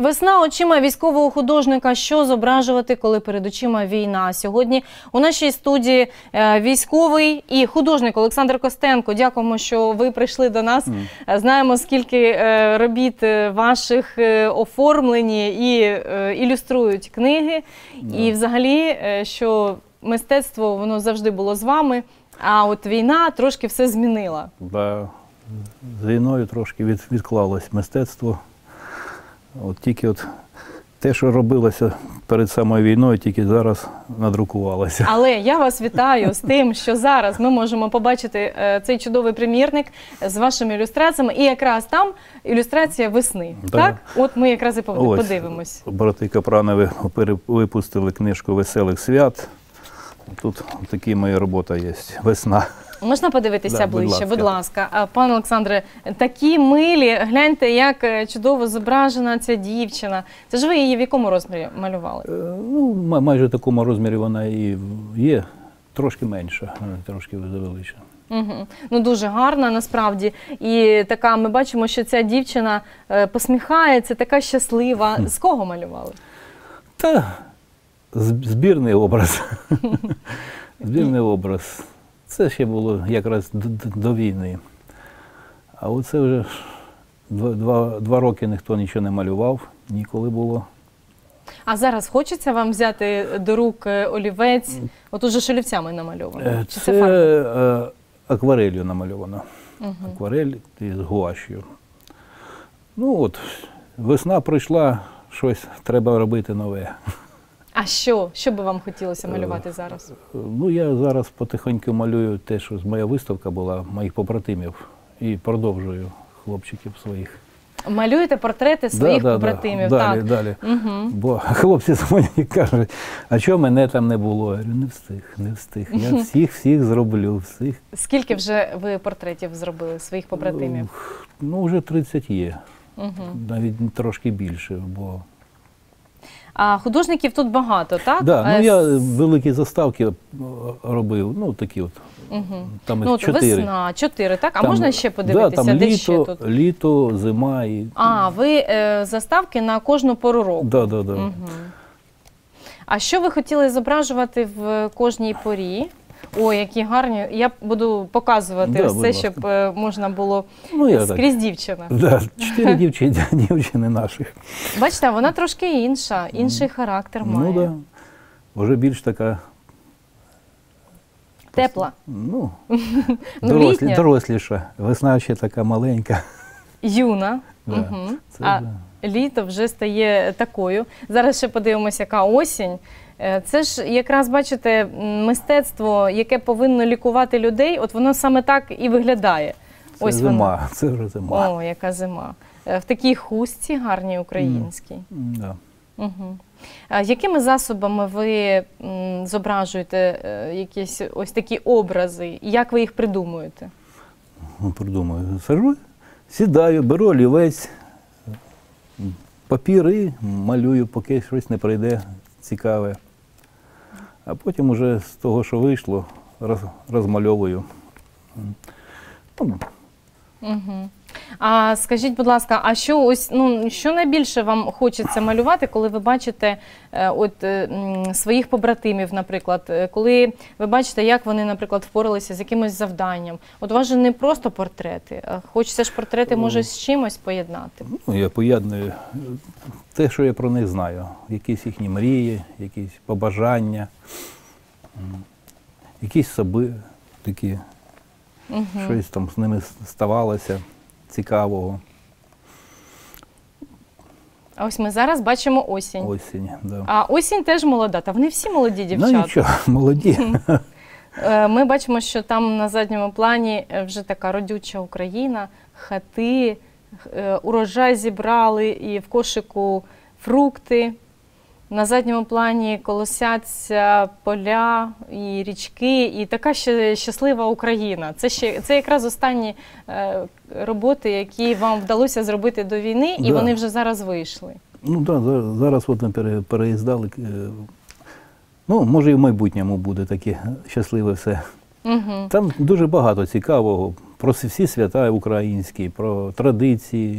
Весна очима військового художника. Що зображувати, коли перед очима війна? Сьогодні у нашій студії військовий і художник Олександр Костенко. Дякуємо, що ви прийшли до нас. Знаємо, скільки робіт ваших оформлені і ілюструють книги. І взагалі, що мистецтво, воно завжди було з вами, а от війна трошки все змінила. Да. З війною трошки відклалось мистецтво. От тільки те, що робилося перед самою війною, тільки зараз надрукувалося. Але я вас вітаю з тим, що зараз ми можемо побачити цей чудовий примірник з вашими ілюстраціями. І якраз там ілюстрація весни. Да. Так? От ми якраз і подивимось. Брати Капранови випустили книжку «Веселих свят». Тут така моя робота є. Весна. Можна подивитися ближче, будь ласка. Пане Олександре, такі милі, гляньте, як чудово зображена ця дівчина. Це ж ви її в якому розмірі малювали? Ну, майже в такому розмірі вона і є, трошки менша, трошки завеличена. Угу. Ну, дуже гарна, насправді. І така, ми бачимо, що ця дівчина посміхається, така щаслива. З кого малювали? Та, збірний образ. Збірний образ. Це ще було якраз до війни. А оце вже два роки ніхто нічого не малював, ніколи було. А зараз хочеться вам взяти до рук олівець? От уже ж олівцями намальовано. Це акварелью намальовано. Акварель з гуаш'ю. Ну от, весна прийшла, щось треба робити нове. А що? Що би вам хотілося малювати зараз? Ну, я зараз потихеньку малюю те, що моя виставка була, моїх побратимів, і продовжую хлопчиків своїх. Малюєте портрети своїх побратимів? Далі, далі. Бо хлопці дзвонять і кажуть, а чого мене там не було? Я говорю, не встиг. Я всіх зроблю, всіх. Скільки вже ви портретів зробили своїх побратимів? Ну, вже 30 є. Навіть трошки більше, бо... А художників тут багато, так? Так, ну я великі заставки робив, ну такі от, там ну, 4. Весна, 4, так? А там, можна ще подивитися, там де ще тут? Літо, зима і... А, ви заставки на кожну пору року? Так, так, так. А що ви хотіли зображувати в кожній порі? Ой, які гарні. Я буду показувати все, щоб можна було скрізь дівчина. Так, 4 дівчини наших. Бачите, вона трошки інша, інший характер має. Ну так, вже більш така... Тепла. Ну, доросліша. Весна ще така маленька. Юна. А літо вже стає такою. Зараз ще подивимося, яка осінь. Це ж якраз, бачите, мистецтво, яке повинно лікувати людей, от воно саме так і виглядає. Це зима, це вже зима. О, яка зима. В такій хустці гарній українській. Якими засобами ви зображуєте якісь ось такі образи? Як ви їх придумуєте? Придумую. Сажу, сідаю, беру олівець, папір і малюю, поки щось не прийде цікаве. А потім уже з того, що вийшло, розмальовую. А скажіть, будь ласка, а що ось, що найбільше вам хочеться малювати, коли ви бачите своїх побратимів, наприклад, коли ви бачите, як вони, наприклад, впоралися з якимось завданням? От у вас же не просто портрети, а хочеться ж портрети, може, з чимось поєднати? Ну, я поєдную те, що я про них знаю. Якісь їхні мрії, якісь побажання, якісь соби такі, щось там з ними ставалося цікавого. А ось ми зараз бачимо осінь. Осінь, да. А осінь теж молода, та вони всі молоді дівчата. Ну нічого, молоді. Ми бачимо, що там на задньому плані вже така родюча Україна, хати, урожай зібрали і в кошику фрукти. На задньому плані колосяться поля і річки, і така щаслива Україна. Це якраз останні роботи, які вам вдалося зробити до війни, і вони вже зараз вийшли. Ну так, зараз от ми переїздали. Ну, може і в майбутньому буде таке щасливе все. Там дуже багато цікавого про всі свята українські, про традиції,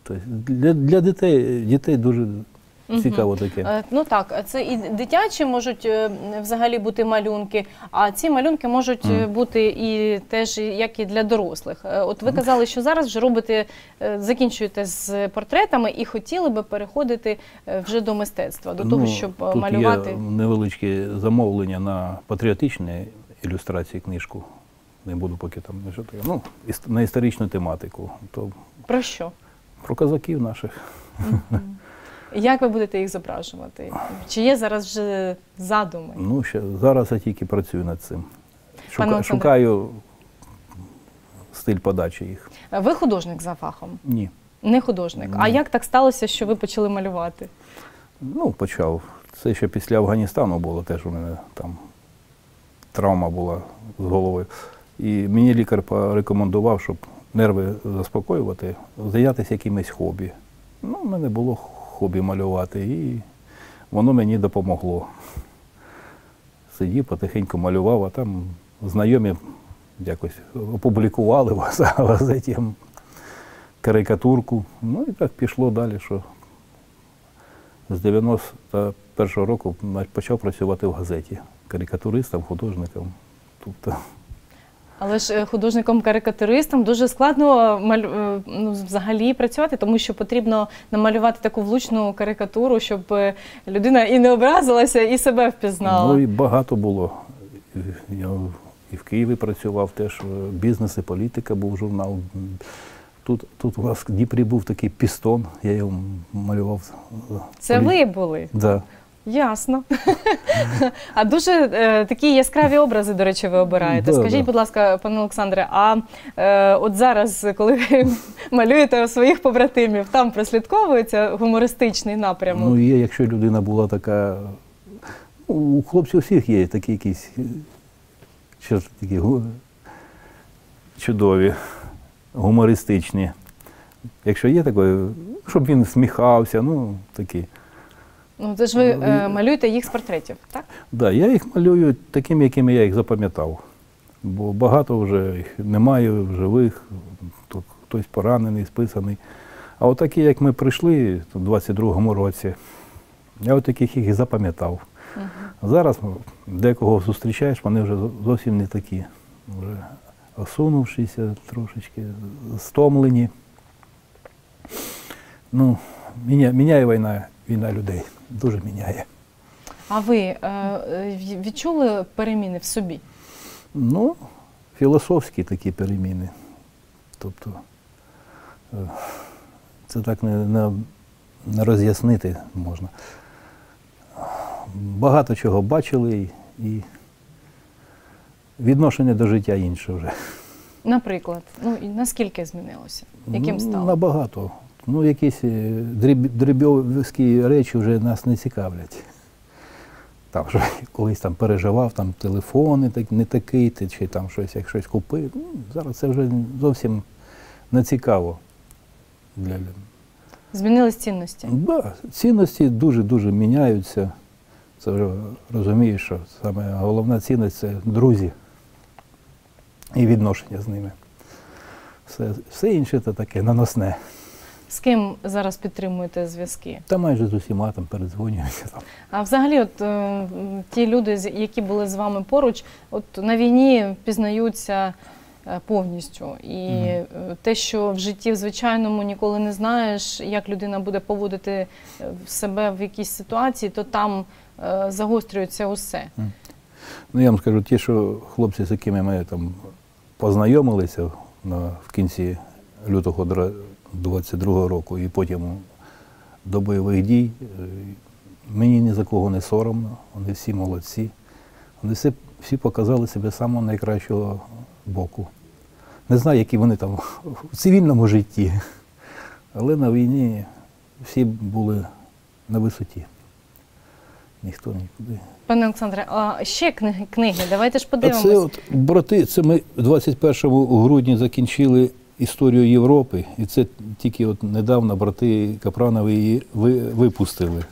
Тобто для дітей дуже цікаво таке. Ну так, це і дитячі можуть взагалі бути малюнки, а ці малюнки можуть бути і теж як і для дорослих. От ви казали, що зараз вже робите, закінчуєте з портретами і хотіли би переходити вже до мистецтва, до того, щоб тут малювати. Є невеличке замовлення на патріотичні ілюстрації книжку. Не буду поки там не жити. Ну, на історичну тематику. То Про що? про козаків наших. Як ви будете їх зображувати? Чи є зараз вже задуми? Ну, зараз я тільки працюю над цим. Олександре. Шукаю стиль подачі їх. Ви художник за фахом? Ні. Не художник. А як так сталося, що ви почали малювати? Ну, почав. Це ще після Афганістану було, теж у мене там травма була з головою. І мені лікар порекомендував, щоб нерви заспокоювати, зайнятися якимось хобі. Ну, в мене було хобі малювати, і воно мені допомогло. Сидів, потихеньку малював, а там знайомі якось опублікували в газеті карикатурку. Ну і так пішло далі, що з 91-го року почав працювати в газеті карикатуристом, художником. Тобто, Але ж художником-карикатуристом дуже складно взагалі працювати, тому що потрібно намалювати таку влучну карикатуру, щоб людина і не образилася, і себе впізнала. Ну і багато було. Я і в Києві працював теж, «Бізнес і політика» був журнал. Тут у вас в Дніпрі був такий «Пістон», я його малював. Це ви були? Так. Да. Ясно. А дуже такі яскраві образи, до речі, ви обираєте. Да, Скажіть, будь ласка, пане Олександре, а от зараз, коли ви малюєте своїх побратимів, там прослідковується гумористичний напрямок? Ну, є, якщо людина була така, ну, у хлопців всіх є такі якісь черти такі чудові, гумористичні. Якщо є таке, щоб він сміхався, ну, такі. Ну, це ж ви малюєте їх з портретів, так? Так, да, я їх малюю такими, якими я їх запам'ятав. Бо багато вже їх немає в живих, хтось поранений, списаний. А от такі, як ми прийшли у 22-му році, я от таких їх і запам'ятав. Зараз декого зустрічаєш, вони вже зовсім не такі. Вже осунувшися трошечки, стомлені. Ну, міняє війна людей, дуже міняє. А ви відчули переміни в собі? Ну, філософські такі переміни. Тобто, це так не роз'яснити можна. Багато чого бачили і відношення до життя інше вже. Наприклад, ну і наскільки змінилося? Яким стало? Набагато. Ну, якісь дріб'язкі речі вже нас не цікавлять. Там, що колись там переживав, там телефони не такий, чи там щось, як щось купив. Ну, зараз це вже зовсім не цікаво. Змінились цінності? Так, да, цінності дуже-дуже міняються. Це вже розумієш, що саме головна цінність – це друзі і відношення з ними. Все інше – це таке наносне. З ким зараз підтримуєте зв'язки? Та майже з усіма там передзвонююся. А взагалі, от ті люди, які були з вами поруч, от на війні пізнаються повністю. І те, що в житті в звичайному ніколи не знаєш, як людина буде поводити себе в якійсь ситуації, то там загострюється усе. Ну, я вам скажу, ті, що хлопці, з якими ми там познайомилися в кінці лютого 22-го року і потім до бойових дій, мені ні за кого не соромно, вони всі молодці. Вони всі показали себе з самого найкращого боку. Не знаю, які вони там в цивільному житті, але на війні всі були на висоті. Ніхто нікуди. Пане Олександре, а ще книги, давайте ж подивимося. Це от брати, це ми 21 грудня закінчили історію Європи, і це тільки от недавно брати Капранови її випустили.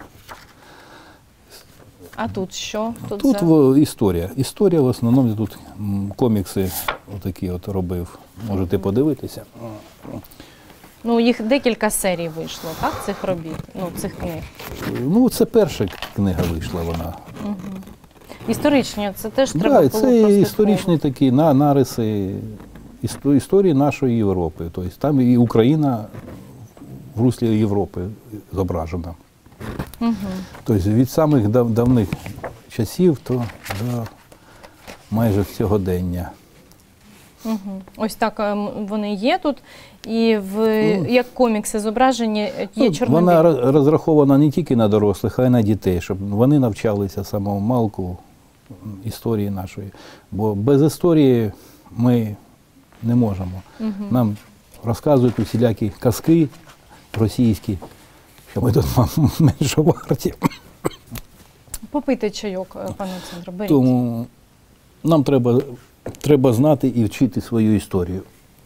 А тут що? Тут історія. Історія в основному, я тут комікси отакі от робив. Можете подивитися. Ну, їх декілька серій вийшло, так, цих робіт, ну, цих книг. Ну, це перша книга вийшла вона. Історичні, це теж треба Да, було це прослідковувати. історичні такі нариси історії нашої Європи. Тобто там і Україна в руслі Європи зображена. Тобто від самих давних часів до майже сьогодення. Ось так вони є тут, і як комікси зображені, є Ну, чорно-білі. вона розрахована не тільки на дорослих, а й на дітей, щоб вони навчалися самого малку історії нашої. Бо без історії ми не можемо. Нам розказують усілякі казки російські, що ми тут менше варті. Попийте чайок, пане Олександре, беріть. Тому нам треба знати і вчити свою історію.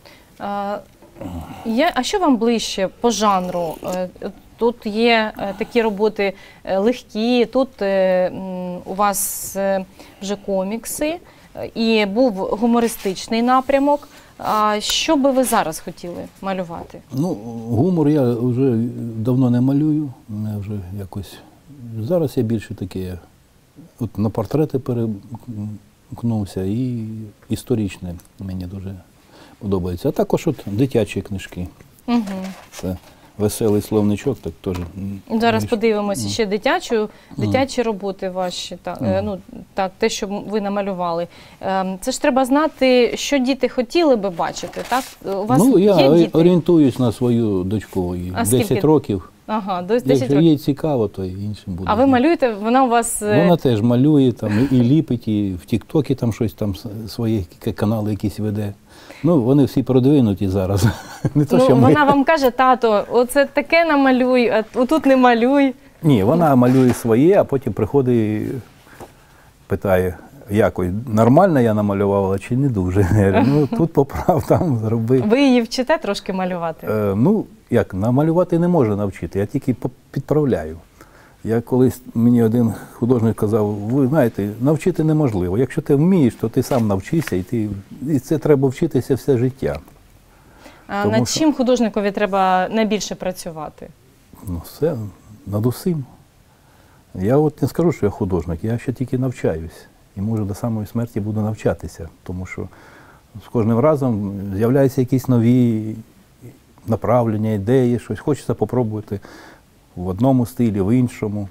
А що вам ближче по жанру? Тут є такі роботи легкі, тут у вас вже комікси, і був гумористичний напрямок. А що би ви зараз хотіли малювати? Ну, гумор я вже давно не малюю, мене вже якось. Зараз я більше таке, от на портрети перемкнувся і історичне мені дуже подобається. А також от дитячі книжки. Це веселий словничок, так теж. Зараз подивимося ще дитячі роботи ваші, те, що ви намалювали. Це ж треба знати, що діти хотіли би бачити, так? У вас Ну, є я діти? орієнтуюсь на свою дочку, їй А 10 скільки? років. Ага, до 10 Якщо років. їй цікаво, то і іншим буде. А ви малюєте, вона у вас... Вона теж малює, там, і ліпить, і в Тік-Токі там щось там свої канали якісь веде. Ну, вони всі продвинуті зараз. Не то, що ми. Вона вам каже: тато, оце таке намалюй, а отут не малюй. Ні, вона малює своє, а потім приходить і питає, якось нормально я намалювала чи не дуже. Я говорю, ну, тут поправ, там зроби. Ви її вчите трошки малювати? Ну, як, намалювати не можна навчити, я тільки підправляю. Я колись, мені один художник казав, ви знаєте, навчити неможливо. Якщо ти вмієш, то ти сам навчишся, і це треба вчитися все життя. А над чим художникові треба найбільше працювати? Ну, все, над усім. Я от не скажу, що я художник, я ще тільки навчаюсь. І може до самої смерті буду навчатися, тому що з кожним разом з'являються якісь нові направлення, ідеї, щось хочеться попробувати в одному стилі, в іншому.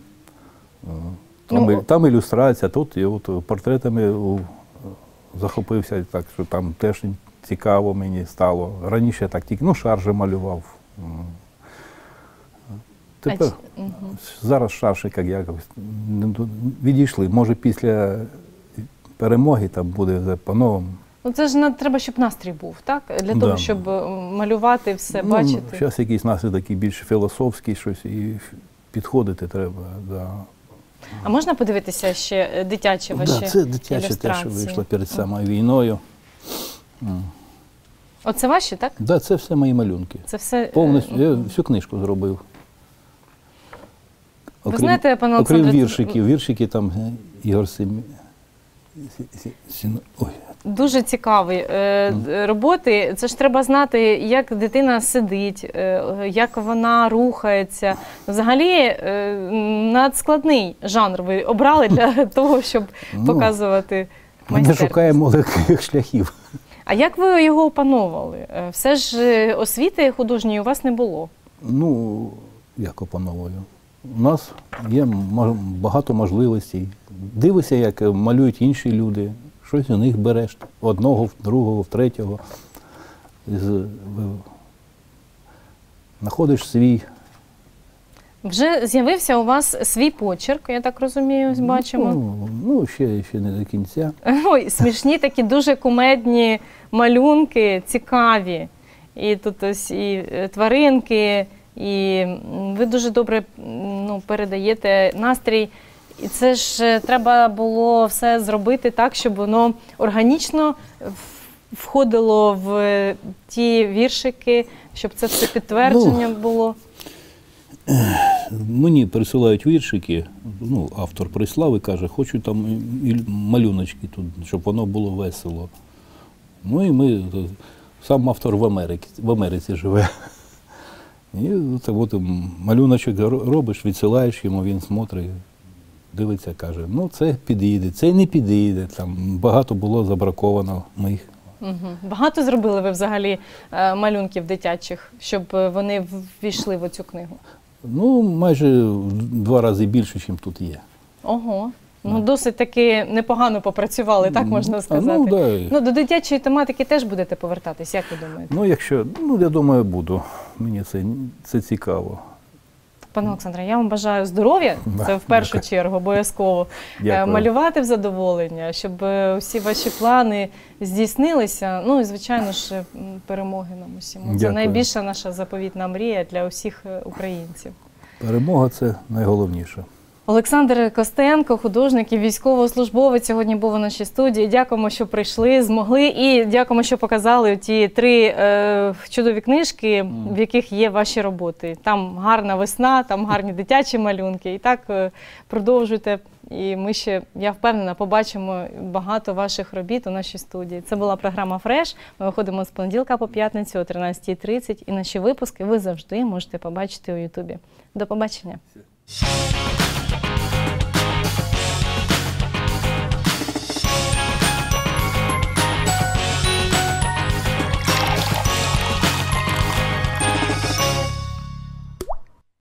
Там ілюстрація, тут і от портретами захопився, так що там теж цікаво мені стало. Раніше так тільки, шаржі малював. Тепер зараз шаржі, як якось відійшли. Може після перемоги там буде по-новому. Ну це ж треба, щоб настрій був, так? Для того, щоб малювати все, бачити. Зараз якийсь настрій такий більш філософський, щось, і підходити треба. Да. А можна подивитися ще дитячі ваші ілюстрації? Це дитяче те, що вийшло перед самою війною. Оце ваші, так? Так, це все мої малюнки. Це все... Повністю, я всю книжку зробив. Ви знаєте, пане Олександре... Окрім віршиків. Віршики там Ігор Ой. Дуже цікаві роботи. Це ж треба знати, як дитина сидить, як вона рухається. Взагалі, надскладний жанр ви обрали для того, щоб показувати майстерність. Ми шукаємо легких шляхів. А як ви його опановували? Все ж освіти художньої у вас не було. Ну, як опановую? У нас є багато можливостей. Дивишся, як малюють інші люди. Щось у них береш. Одного, другого, третього. Знаходиш свій. Вже з'явився у вас свій почерк, я так розумію, бачимо. Ну, ще не до кінця. Ой, смішні такі дуже кумедні малюнки, цікаві. І тут ось і тваринки, і ви дуже добре передаєте настрій. І це ж треба було все зробити так, щоб воно органічно входило в ті віршики, щоб це все підтвердження було. Мені присилають віршики, автор прислав і каже, хочу там малюночки тут, щоб воно було весело. Ну і сам автор в Америці живе. І от малюночок робиш, відсилаєш йому, він смотрить, дивиться, каже, ну це підійде, це не підійде. Там багато було забраковано моїх. Багато зробили ви взагалі малюнків дитячих, щоб вони ввійшли в цю книгу? Ну, майже в 2 рази більше, ніж тут є. Ого. Ну, досить таки непогано попрацювали, так можна сказати. Да. До дитячої тематики теж будете повертатись, як ви думаєте? Ну, я думаю, буду. Мені це цікаво. Пане Олександре, я вам бажаю здоров'я, це в першу чергу, обов'язково. Дякую. Малювати в задоволення, щоб всі ваші плани здійснилися. Ну і, звичайно ж, перемоги нам усім. Це Дякую. найбільша наша заповітна мрія для усіх українців. Перемога – це найголовніше. Олександр Костенко, художник і військовослужбовець, сьогодні був у нашій студії. Дякуємо, що прийшли, змогли, і дякуємо, що показали ті 3 чудові книжки, в яких є ваші роботи. Там гарна весна, там гарні дитячі малюнки. І так продовжуйте. І ми ще, я впевнена, побачимо багато ваших робіт у нашій студії. Це була програма «Фреш». Ми виходимо з понеділка по п'ятницю о 13:30. І наші випуски ви завжди можете побачити у Ютубі. До побачення.